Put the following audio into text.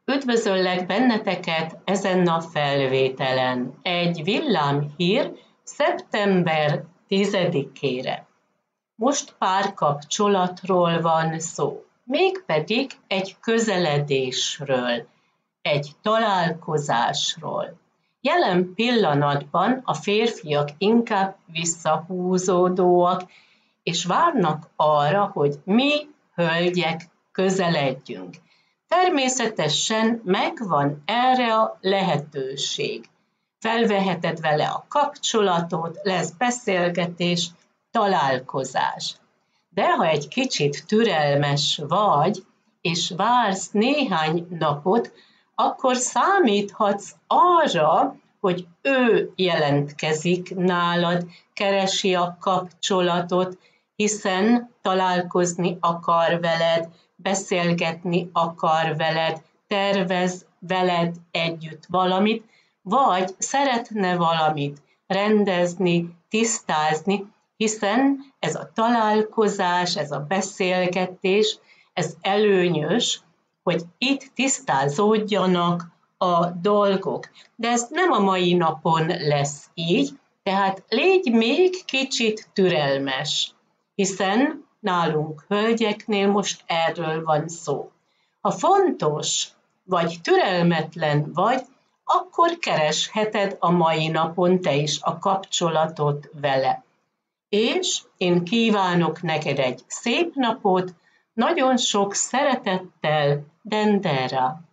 Üdvözöllek benneteket ezen a felvételen. Egy villámhír szeptember 10-ére. Most párkapcsolatról van szó, mégpedig egy közeledésről, egy találkozásról. Jelen pillanatban a férfiak inkább visszahúzódóak, és várnak arra, hogy mi, hölgyek, közeledjünk. Természetesen megvan erre a lehetőség. Felveheted vele a kapcsolatot, lesz beszélgetés, találkozás. De ha egy kicsit türelmes vagy, és vársz néhány napot, akkor számíthatsz arra, hogy ő jelentkezik nálad, keresi a kapcsolatot, hiszen találkozni akar veled, beszélgetni akar veled, tervez veled együtt valamit, vagy szeretne valamit rendezni, tisztázni, hiszen ez a találkozás, ez a beszélgetés, ez előnyös, hogy itt tisztázódjanak a dolgok. De ez nem a mai napon lesz így, tehát légy még kicsit türelmes, hiszen nálunk hölgyeknél most erről van szó. Ha fontos vagy türelmetlen vagy, akkor keresheted a mai napon te is a kapcsolatot vele. És én kívánok neked egy szép napot, nagyon sok szeretettel, Dendera!